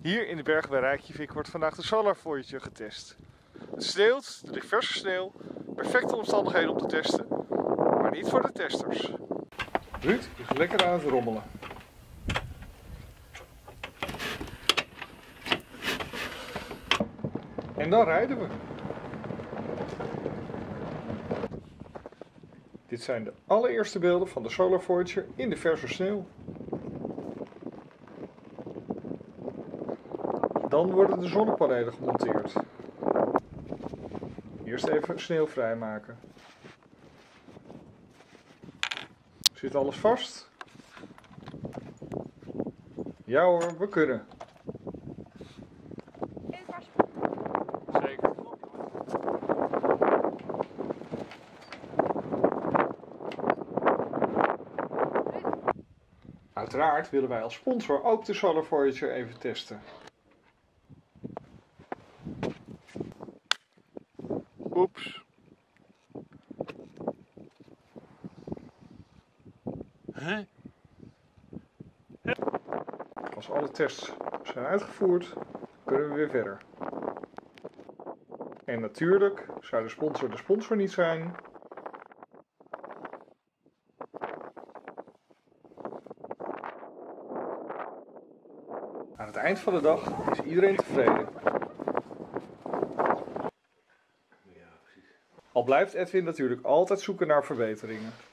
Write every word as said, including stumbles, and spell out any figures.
Hier in de bergen bij Reykjavik wordt vandaag de Solar Voyager getest. Het sneeuwt, er ligt verse sneeuw, perfecte omstandigheden om te testen, maar niet voor de testers. Ruud is lekker aan het rommelen. En dan rijden we. Dit zijn de allereerste beelden van de Solar Voyager in de verse sneeuw. Dan worden de zonnepanelen gemonteerd. Eerst even sneeuw vrijmaken. Zit alles vast? Ja hoor, we kunnen. Zeker. Uiteraard willen wij als sponsor ook de Solar Voyager even testen. Oeps. Huh? Als alle tests zijn uitgevoerd, kunnen we weer verder. En natuurlijk zou de sponsor de sponsor niet zijn. Aan het eind van de dag is iedereen tevreden. Al blijft Edwin natuurlijk altijd zoeken naar verbeteringen.